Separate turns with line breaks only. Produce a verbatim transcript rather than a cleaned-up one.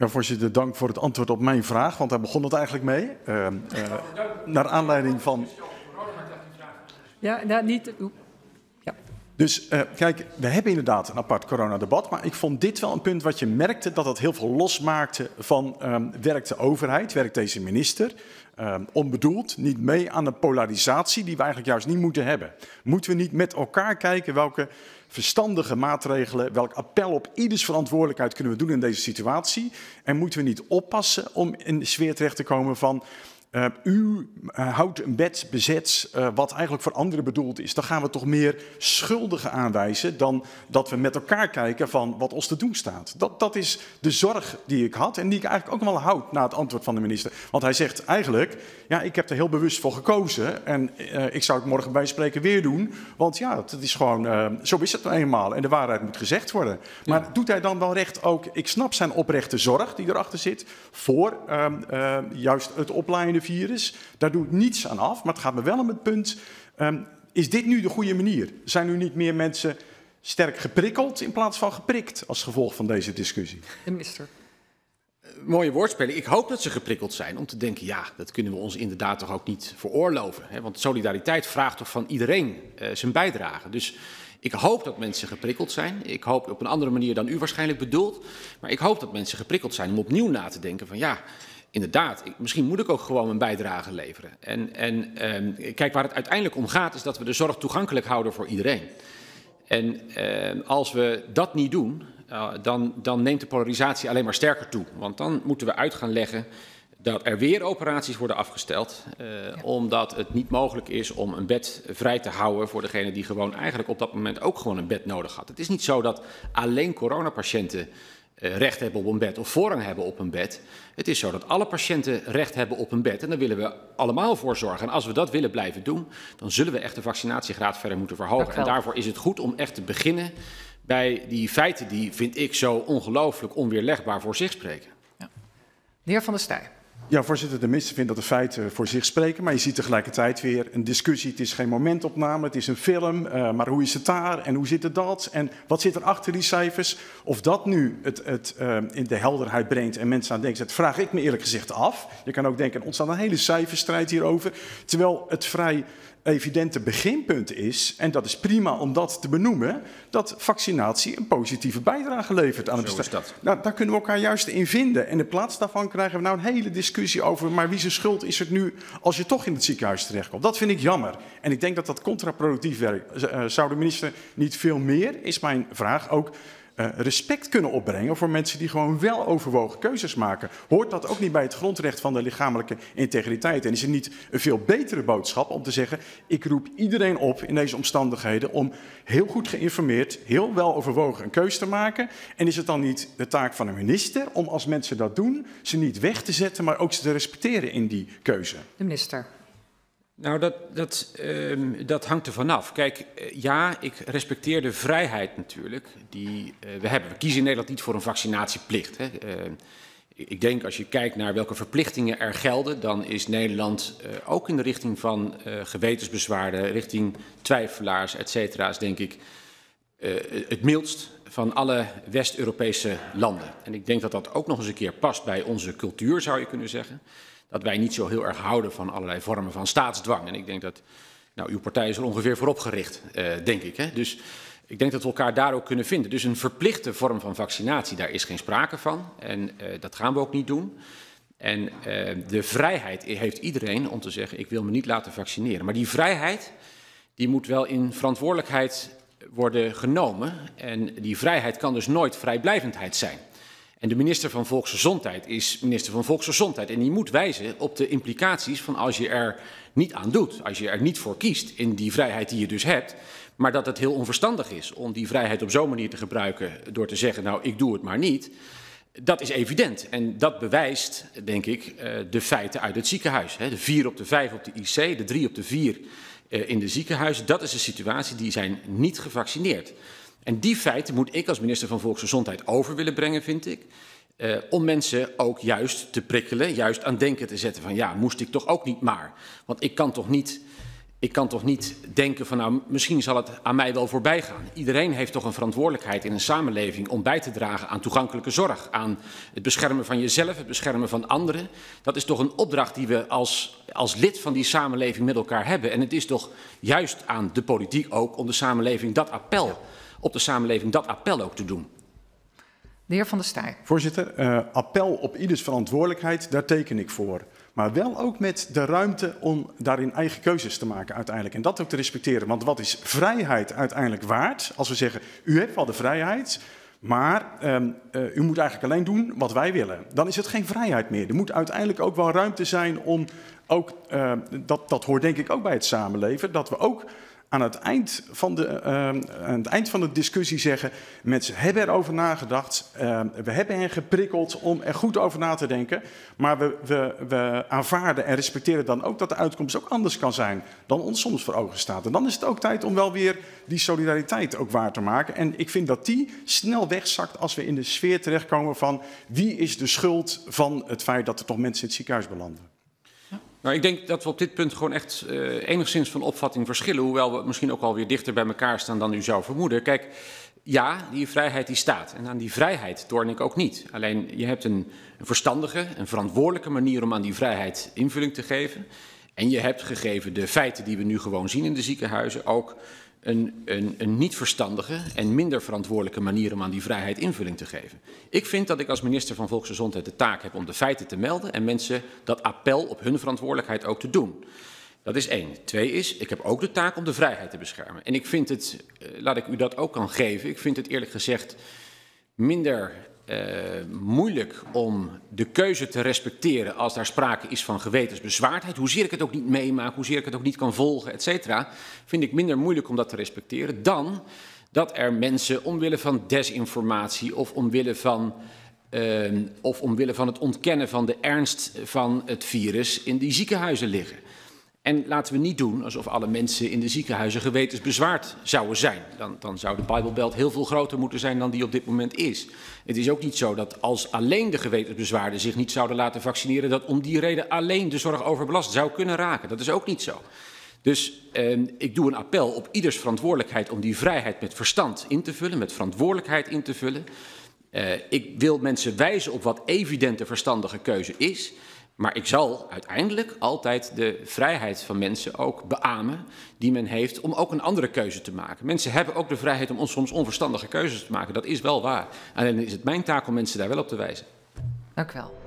Ja, voorzitter, dank voor het antwoord op mijn vraag, want daar begon het eigenlijk mee. Uh, uh, naar aanleiding van...
Ja, nou, niet... Ja.
Dus uh, kijk, we hebben inderdaad een apart coronadebat, maar ik vond dit wel een punt wat je merkte dat het heel veel losmaakte van um, werkt de overheid, werkt deze minister, um, onbedoeld, niet mee aan de polarisatie die we eigenlijk juist niet moeten hebben. Moeten we niet met elkaar kijken welke verstandige maatregelen, welk appel op ieders verantwoordelijkheid kunnen we doen in deze situatie? En moeten we niet oppassen om in de sfeer terecht te komen van Uh, u uh, houdt een bed bezet uh, wat eigenlijk voor anderen bedoeld is. Dan gaan we toch meer schuldigen aanwijzen dan dat we met elkaar kijken van wat ons te doen staat. Dat, dat is de zorg die ik had en die ik eigenlijk ook wel houd na het antwoord van de minister. Want hij zegt eigenlijk, ja, ik heb er heel bewust voor gekozen en uh, ik zou het morgen bij spreken weer doen. Want ja, het is gewoon, uh, zo is het nou eenmaal en de waarheid moet gezegd worden. Maar ja. Doet hij dan wel recht ook, ik snap zijn oprechte zorg die erachter zit, voor uh, uh, juist het opleiden virus. Daar doe ik niets aan af, maar het gaat me wel om het punt, um, is dit nu de goede manier? Zijn nu niet meer mensen sterk geprikkeld in plaats van geprikt als gevolg van deze discussie?
De minister.
Uh, mooie woordspeling. Ik hoop dat ze geprikkeld zijn om te denken, ja, dat kunnen we ons inderdaad toch ook niet veroorloven. Hè? Want solidariteit vraagt toch van iedereen uh, zijn bijdrage. Dus ik hoop dat mensen geprikkeld zijn. Ik hoop op een andere manier dan u waarschijnlijk bedoelt. Maar ik hoop dat mensen geprikkeld zijn om opnieuw na te denken van ja, inderdaad, ik, misschien moet ik ook gewoon mijn bijdrage leveren. En, en um, kijk, waar het uiteindelijk om gaat is dat we de zorg toegankelijk houden voor iedereen. En uh, als we dat niet doen, uh, dan, dan neemt de polarisatie alleen maar sterker toe. Want dan moeten we uit gaan leggen dat er weer operaties worden afgesteld, uh, ja. omdat het niet mogelijk is om een bed vrij te houden voor degene die gewoon eigenlijk op dat moment ook gewoon een bed nodig had. Het is niet zo dat alleen coronapatiënten uh, recht hebben op een bed of voorrang hebben op een bed. Het is zo dat alle patiënten recht hebben op een bed en daar willen we allemaal voor zorgen. En als we dat willen blijven doen, dan zullen we echt de vaccinatiegraad verder moeten verhogen. En daarvoor is het goed om echt te beginnen bij die feiten die, vind ik, zo ongelooflijk onweerlegbaar voor zich spreken.
Ja. De heer Van der Staaij.
Ja, voorzitter, de minister vindt dat de feiten voor zich spreken, maar je ziet tegelijkertijd weer een discussie. Het is geen momentopname, het is een film, uh, maar hoe is het daar en hoe zit het dat? En wat zit er achter die cijfers? Of dat nu het, het uh, in de helderheid brengt en mensen aan denken, dat vraag ik me eerlijk gezegd af. Je kan ook denken, er ontstaat een hele cijferstrijd hierover, terwijl het vrij evidente beginpunt is, en dat is prima om dat te benoemen, dat vaccinatie een positieve bijdrage levert aan de bestrijding. Nou, daar kunnen we elkaar juist in vinden. En in plaats daarvan krijgen we nou een hele discussie over, maar wie zijn schuld is het nu als je toch in het ziekenhuis terechtkomt? Dat vind ik jammer. En ik denk dat dat contraproductief werkt. Uh, zou de minister niet veel meer, is mijn vraag, ook Uh, respect kunnen opbrengen voor mensen die gewoon wel overwogen keuzes maken? Hoort dat ook niet bij het grondrecht van de lichamelijke integriteit? En is het niet een veel betere boodschap om te zeggen, ik roep iedereen op in deze omstandigheden om heel goed geïnformeerd, heel wel overwogen een keuze te maken? En is het dan niet de taak van een minister om als mensen dat doen, ze niet weg te zetten, maar ook ze te respecteren in die keuze?
De minister.
Nou, dat, dat, uh, dat hangt er vanaf. Kijk, uh, ja, ik respecteer de vrijheid natuurlijk die uh, we hebben. We kiezen in Nederland niet voor een vaccinatieplicht. Hè. Uh, ik denk als je kijkt naar welke verplichtingen er gelden, dan is Nederland uh, ook in de richting van uh, gewetensbezwaarden, richting twijfelaars, et cetera, is denk ik uh, het mildst van alle West-Europese landen. En ik denk dat dat ook nog eens een keer past bij onze cultuur, zou je kunnen zeggen. Dat wij niet zo heel erg houden van allerlei vormen van staatsdwang. En ik denk dat, nou, uw partij is er ongeveer voorop gericht, uh, denk ik. Hè? Dus ik denk dat we elkaar daar ook kunnen vinden. Dus een verplichte vorm van vaccinatie, daar is geen sprake van. En uh, dat gaan we ook niet doen. En uh, de vrijheid heeft iedereen om te zeggen, ik wil me niet laten vaccineren. Maar die vrijheid, die moet wel in verantwoordelijkheid worden genomen. En die vrijheid kan dus nooit vrijblijvendheid zijn. En de minister van Volksgezondheid is minister van Volksgezondheid. En die moet wijzen op de implicaties van als je er niet aan doet. Als je er niet voor kiest in die vrijheid die je dus hebt. Maar dat het heel onverstandig is om die vrijheid op zo'n manier te gebruiken door te zeggen, nou, ik doe het maar niet. Dat is evident. En dat bewijst, denk ik, de feiten uit het ziekenhuis. De vier op de vijf op de I C, de drie op de vier in de ziekenhuizen. Dat is een situatie, die zijn niet gevaccineerd. En die feiten moet ik als minister van Volksgezondheid over willen brengen, vind ik. Uh, om mensen ook juist te prikkelen, juist aan denken te zetten van ja, moest ik toch ook niet maar. Want ik kan toch niet ik kan toch niet denken van nou, misschien zal het aan mij wel voorbij gaan. Iedereen heeft toch een verantwoordelijkheid in een samenleving om bij te dragen aan toegankelijke zorg, aan het beschermen van jezelf, het beschermen van anderen. Dat is toch een opdracht die we als, als lid van die samenleving met elkaar hebben. En het is toch juist aan de politiek ook om de samenleving dat appel, op de samenleving dat appel ook te doen.
De heer Van der Staaij.
Voorzitter, uh, appel op ieders verantwoordelijkheid, daar teken ik voor. Maar wel ook met de ruimte om daarin eigen keuzes te maken uiteindelijk. En dat ook te respecteren. Want wat is vrijheid uiteindelijk waard? Als we zeggen, u hebt wel de vrijheid, maar um, uh, u moet eigenlijk alleen doen wat wij willen. Dan is het geen vrijheid meer. Er moet uiteindelijk ook wel ruimte zijn om, ook, uh, dat, dat hoort denk ik ook bij het samenleven, dat we ook aan het eind van de, uh, aan het eind van de discussie zeggen, mensen hebben erover nagedacht, uh, we hebben hen geprikkeld om er goed over na te denken, maar we, we, we aanvaarden en respecteren dan ook dat de uitkomst ook anders kan zijn dan ons soms voor ogen staat. En dan is het ook tijd om wel weer die solidariteit ook waar te maken. En ik vind dat die snel wegzakt als we in de sfeer terechtkomen van wie is de schuld van het feit dat er toch mensen in het ziekenhuis belanden.
Nou, ik denk dat we op dit punt gewoon echt uh, enigszins van opvatting verschillen. Hoewel we misschien ook alweer dichter bij elkaar staan dan u zou vermoeden. Kijk, ja, die vrijheid die staat. En aan die vrijheid torn ik ook niet. Alleen je hebt een, een verstandige, een verantwoordelijke manier om aan die vrijheid invulling te geven. En je hebt gegeven de feiten die we nu gewoon zien in de ziekenhuizen ook een, een, een niet verstandige en minder verantwoordelijke manier om aan die vrijheid invulling te geven. Ik vind dat ik als minister van Volksgezondheid de taak heb om de feiten te melden en mensen dat appel op hun verantwoordelijkheid ook te doen. Dat is één. Twee is, ik heb ook de taak om de vrijheid te beschermen. En ik vind het, laat ik u dat ook kan geven, ik vind het eerlijk gezegd minder uh, moeilijk om de keuze te respecteren als daar sprake is van gewetensbezwaardheid. Hoezeer ik het ook niet meemaak, hoezeer ik het ook niet kan volgen, et cetera, vind ik minder moeilijk om dat te respecteren dan dat er mensen omwille van desinformatie of omwille van, uh, of omwille van het ontkennen van de ernst van het virus in die ziekenhuizen liggen. En laten we niet doen alsof alle mensen in de ziekenhuizen gewetensbezwaard zouden zijn. Dan, dan zou de Bijbelbelt heel veel groter moeten zijn dan die op dit moment is. Het is ook niet zo dat als alleen de gewetensbezwaarden zich niet zouden laten vaccineren, dat om die reden alleen de zorg overbelast zou kunnen raken. Dat is ook niet zo. Dus eh, ik doe een appel op ieders verantwoordelijkheid om die vrijheid met verstand in te vullen, met verantwoordelijkheid in te vullen. Uh, ik wil mensen wijzen op wat evidente verstandige keuze is. Maar ik zal uiteindelijk altijd de vrijheid van mensen ook beamen die men heeft om ook een andere keuze te maken. Mensen hebben ook de vrijheid om soms onverstandige keuzes te maken. Dat is wel waar. En dan is het mijn taak om mensen daar wel op te wijzen.
Dank u wel.